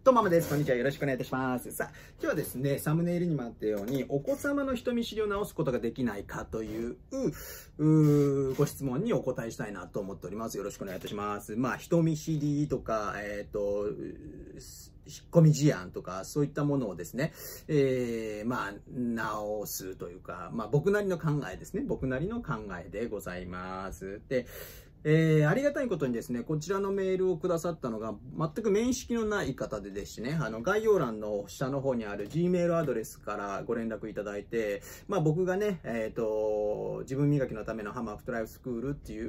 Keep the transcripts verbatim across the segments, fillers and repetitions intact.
とママです。こんにちは。よろしくお願いいたします。さあ、今日はですね、サムネイルにもあったように、お子様の人見知りを直すことができないかという、うご質問にお答えしたいなと思っております。よろしくお願いいたします。まあ、人見知りとか、えっと、引っ込み思案とか、そういったものをですね、えー、まあ、直すというか、まあ、僕なりの考えですね。僕なりの考えでございます。で、えー、ありがたいことにですね、こちらのメールをくださったのが、全く面識のない方でですね、あの、概要欄の下の方にある Gmail アドレスからご連絡いただいて、まあ僕がね、えっと、自分磨きのためのハマーアフトライフスクールっていう、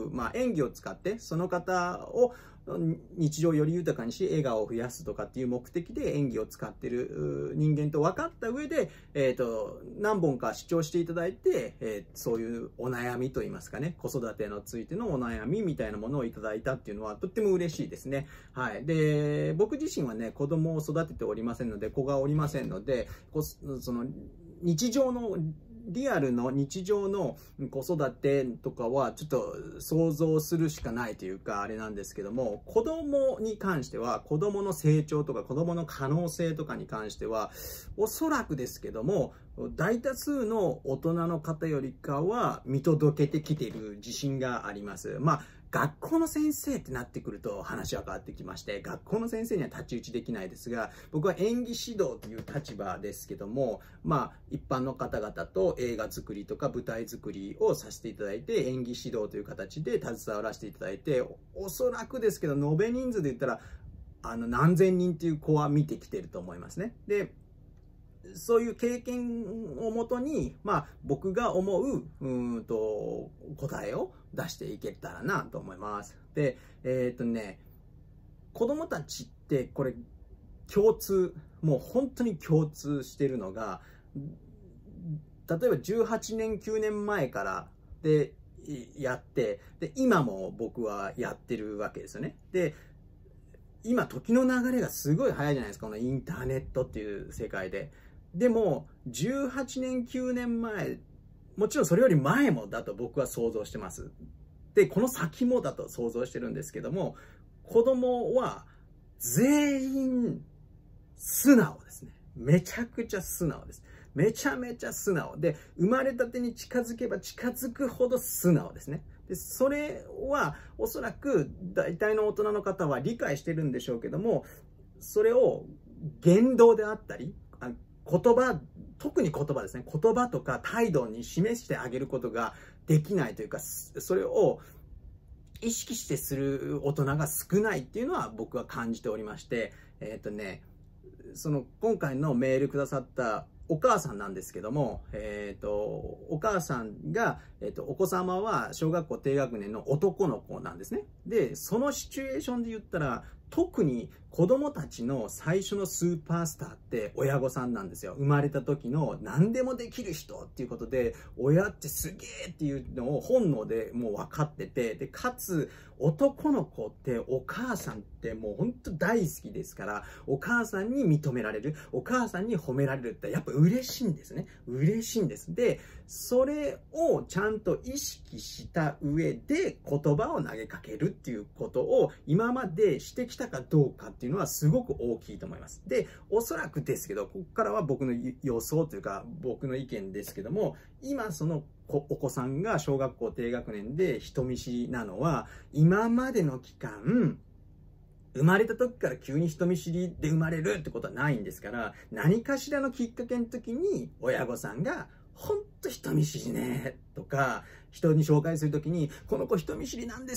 まあ演技を使って、その方を日常をより豊かにし、笑顔を増やすとかっていう目的で演技を使ってる人間と分かった上で、えっと、何本か視聴していただいて、えー、そういうお悩みといいますかね、子育てについてのお悩みみたいなものをいただいたっていうのはとっても嬉しいですね。はい。で、僕自身はね、子供を育てておりませんので、子がおりませんので、その、日常のリアルの日常の子育てとかはちょっと想像するしかないというかあれなんですけども、子供に関しては子供の成長とか子供の可能性とかに関してはおそらくですけども大多数の大人の方よりかは見届けてきている自信があります。まあ学校の先生ってなってくると話は変わってきまして、学校の先生には太刀打ちできないですが、僕は演技指導という立場ですけども、まあ一般の方々と映画作りとか舞台作りをさせていただいて、演技指導という形で携わらせていただいて、お, おそらくですけど、延べ人数で言ったら、あの何千人っていう子は見てきてると思いますね。で、そういう経験をもとに、まあ、僕が思う、うんと、答えを出していけたらなと思います。で、えっとね、子供たちってこれ共通、もう本当に共通してるのが、例えばじゅうはちねん、きゅうねんまえからでやって、で、今も僕はやってるわけですよね。で、今時の流れがすごい早いじゃないですか、このインターネットっていう世界で。でも、じゅうはちねん、きゅうねんまえ、もちろんそれより前もだと僕は想像してます。で、この先もだと想像してるんですけども、子供は全員素直ですね。めちゃくちゃ素直です。めちゃめちゃ素直で、生まれたてに近づけば近づくほど素直ですね。で、それはおそらく大体の大人の方は理解してるんでしょうけども、それを言動であったり、言葉、特に言葉ですね。言葉とか態度に示してあげることができないというか、それを意識してする大人が少ないっていうのは僕は感じておりまして、えっとね、その今回のメールくださったお母さんなんですけども、えっと、お母さんが、えっと、お子様は小学校低学年の男の子なんですね。で、そのシチュエーションで言ったら、特に子供たちの最初のスーパースターって親御さんなんですよ。生まれた時の何でもできる人っていうことで、親ってすげーっていうのを本能でもう分かってて、で、かつ男の子ってお母さんってもう本当大好きですから、お母さんに認められる、お母さんに褒められるってやっぱ嬉しいんですね。嬉しいんです。で、それをちゃんと意識した上で言葉を投げかけるっていうことを今までしてきたかどうかっていうのはすごく大きいと思います。で、おそらくですけど、ここからは僕の予想というか僕の意見ですけども、今そのお子さんが小学校低学年で人見知りなのは、今までの期間、生まれた時から急に人見知りで生まれるってことはないんですから、何かしらのきっかけの時に親御さんが、ほんと人見知りね、とか、人に紹介するときに、この子人見知りなんです、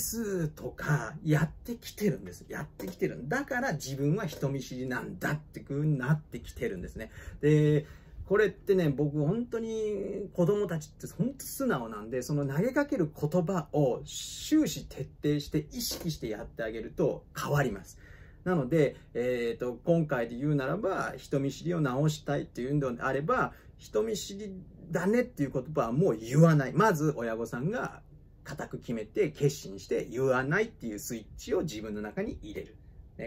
とか、やってきてるんです。やってきてる。だから自分は人見知りなんだって風になってきてるんですね。で、これってね、僕本当に子供たちって本当素直なんで、その投げかける言葉を終始徹底して意識してやってあげると変わります。なので、えーと、今回で言うならば、人見知りを直したいっていうのであれば、人見知りだねっていう言葉はもう言わない。まず親御さんが固く決めて決心して言わないっていうスイッチを自分の中に入れる。ね。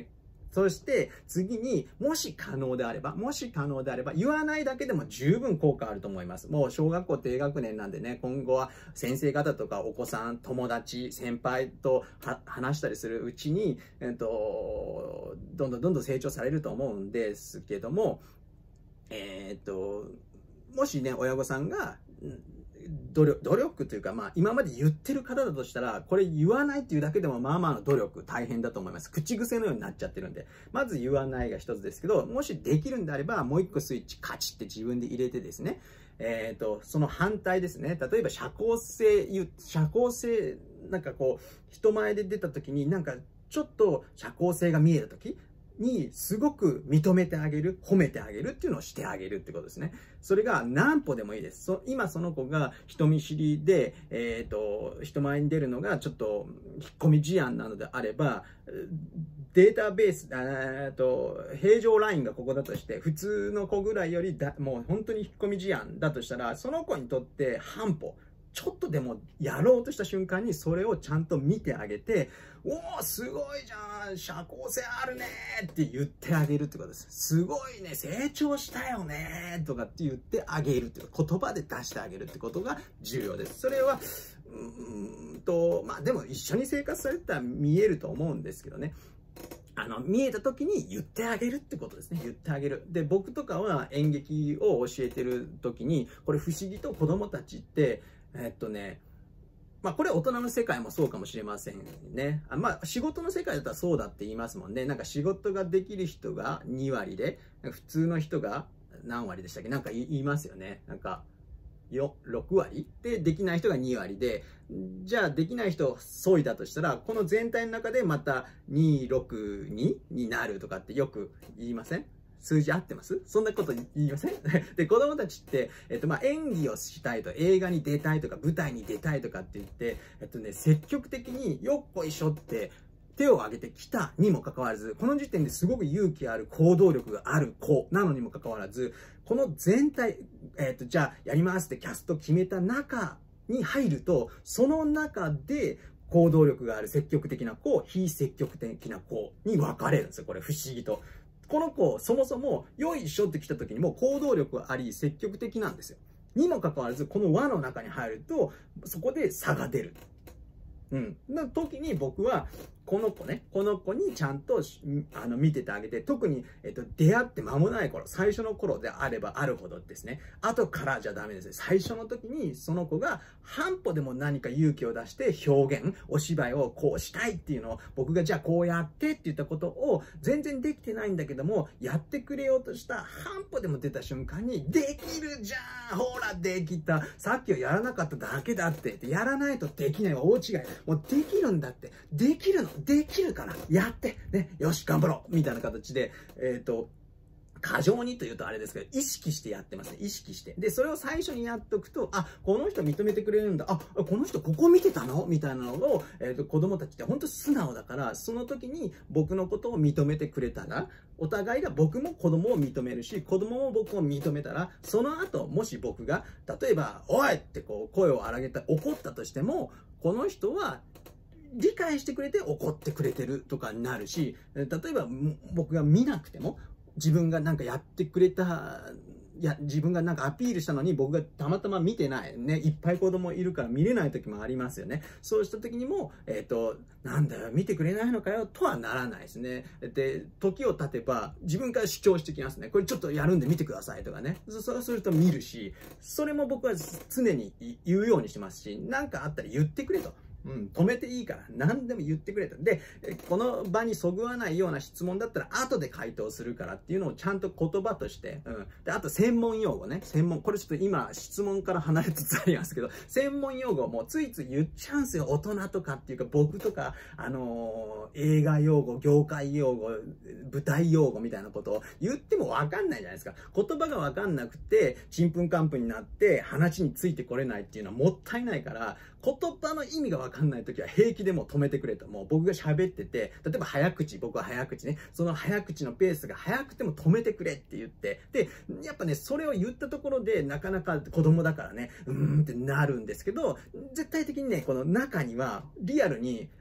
そして次にもし可能であれば、もし可能であれば言わないだけでも十分効果あると思います。もう小学校低学年なんでね、今後は先生方とかお子さん、友達、先輩と話したりするうちに、えっと、どんどんどんどん成長されると思うんですけども、えっと、もしね、親御さんが、努力、努力というか、まあ、今まで言ってる方だとしたら、これ言わないっていうだけでも、まあまあの努力、大変だと思います。口癖のようになっちゃってるんで。まず言わないが一つですけど、もしできるんであれば、もう一個スイッチカチって自分で入れてですね、えっと、その反対ですね。例えば、社交性、社交性、なんかこう、人前で出た時に、なんか、ちょっと社交性が見えた時にすごく認めてあげる、褒めてあげるっていうのをしてあげるってことですね。それが何歩でもいいです。そ今その子が人見知りで、えっと、人前に出るのがちょっと引っ込み思案なのであれば、データベース、えっと、平常ラインがここだとして、普通の子ぐらいよりだ、もう本当に引っ込み思案だとしたら、その子にとって半歩、ちょっとでもやろうとした瞬間にそれをちゃんと見てあげて、おーすごいじゃん、社交性あるねって言ってあげるってことです。すごいね、成長したよねとかって言ってあげるってこと、言葉で出してあげるってことが重要です。それは、うーんと、まあでも一緒に生活されてたら見えると思うんですけどね。あの、見えた時に言ってあげるってことですね。言ってあげる。で、僕とかは演劇を教えてる時に、これ不思議と子供たちって、えっとね、まあこれ大人の世界もそうかもしれませんね。あまあ仕事の世界だったらそうだって言いますもんね。なんか仕事ができる人がに割で、普通の人が何割でしたっけ、なんか言いますよね。なんかよろく割で、できない人がに割で、じゃあできない人総意だとしたら、この全体の中でまたに、ろく、にになるとかってよく言いません？数字合ってます？そんなこと言いません？で、子供たちって、えっと、まあ、演技をしたいと、映画に出たいとか、舞台に出たいとかって言って、えっとね、積極的によっこいしょって手を挙げてきたにもかかわらず、この時点ですごく勇気ある行動力がある子なのにもかかわらず、この全体、えっと、じゃあやりますってキャスト決めた中に入ると、その中で、行動力がある積極的な子、非積極的な子に分かれるんですよ。これ不思議と。この子、そもそも、よいしょって来た時にもう行動力があり、積極的なんですよ。にもかかわらず、この輪の中に入ると、そこで差が出る。うん。の時に僕は、この子ね、この子にちゃんとあの見ててあげて、特に、えっと、出会って間もない頃、最初の頃であればあるほどですね、後からじゃダメですね。最初の時にその子が半歩でも何か勇気を出して表現、お芝居をこうしたいっていうのを、僕がじゃあこうやってって言ったことを全然できてないんだけども、やってくれようとした半歩でも出た瞬間に、できるじゃん、ほらできた、さっきはやらなかっただけだって、やらないとできないは大違い。もうできるんだって、できるの。できるから、やって、ね、よし、頑張ろうみたいな形で、えっと、過剰にというとあれですけど、意識してやってますね。意識して。で、それを最初にやっとくと、あ、この人認めてくれるんだ。あ、この人ここ見てたのみたいなのを、えっと、子供たちって本当素直だから、その時に僕のことを認めてくれたら、お互いが僕も子供を認めるし、子供も僕を認めたら、その後、もし僕が、例えば、おいってこう、声を荒げた、怒ったとしても、この人は、理解してくれて怒ってくれてるとかになるし、例えば僕が見なくても、自分がなんかやってくれた、いや、自分がなんかアピールしたのに僕がたまたま見てない。ね、いっぱい子供いるから見れない時もありますよね。そうした時にも、えっと、なんだよ、見てくれないのかよ、とはならないですね。で、時を経てば自分から主張してきますね。これちょっとやるんで見てくださいとかね。そうすると見るし、それも僕は常に言うようにしてますし、なんかあったら言ってくれと。うん、止めていいから、何でも言ってくれと。で、この場にそぐわないような質問だったら、後で回答するからっていうのをちゃんと言葉として、うん。で、あと専門用語ね。専門、これちょっと今、質問から離れつつありますけど、専門用語もついつい言っちゃうんですよ。大人とかっていうか、僕とか、あのー、映画用語、業界用語、舞台用語みたいなことを言ってもわかんないじゃないですか。言葉がわかんなくて、ちんぷんかんぷんになって、話についてこれないっていうのはもったいないから、言葉の意味がわかんないときは平気でもう止めてくれと。もう僕が喋ってて、例えば早口、僕は早口ね。その早口のペースが早くても止めてくれって言って。で、やっぱね、それを言ったところでなかなか子供だからね、うーんってなるんですけど、絶対的にね、この中にはリアルに、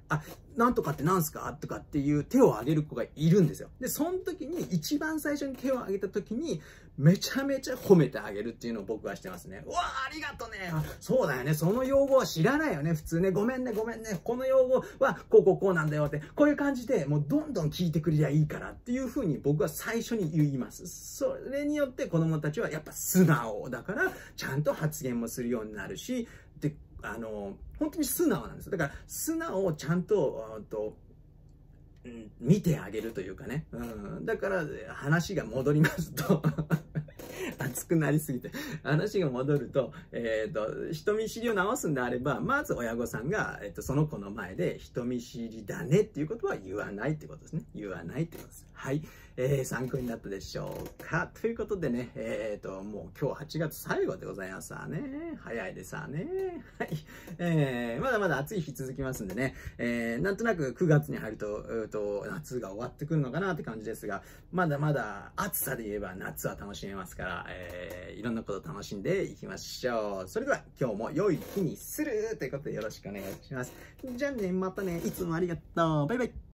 あ、なんとかってなんすかとかっていう手を挙げる子がいるんですよ。で、その時に、一番最初に手を挙げた時に、めちゃめちゃ褒めてあげるっていうのを僕はしてますね。うわー、ありがとね。そうだよね。その用語は知らないよね。普通ね。ごめんね、ごめんね。この用語は、こうこうこうなんだよって。こういう感じで、もうどんどん聞いてくれりゃいいからっていう風に僕は最初に言います。それによって子供たちはやっぱ素直だから、ちゃんと発言もするようになるし、で、あの、本当に素直なんです。だから、素直をちゃんと、とうん、見てあげるというかね。うん、だから、話が戻りますと、熱くなりすぎて、話が戻ると、えっと、人見知りを直すんであれば、まず親御さんが、えっと、その子の前で、人見知りだねっていうことは言わないってことですね。言わないってことです。はい。えー、参考になったでしょうか。ということでね、えっと、もう今日はちがつ最後でございますわね。早いですわね。はい。えー、まだまだ暑い日続きますんでね、えー、なんとなくくがつに入ると、うーと、夏が終わってくるのかなって感じですが、まだまだ暑さで言えば夏は楽しめますから、えー、いろんなことを楽しんでいきましょう。それでは今日も良い日にするということでよろしくお願いします。じゃあね、またね、いつもありがとう。バイバイ。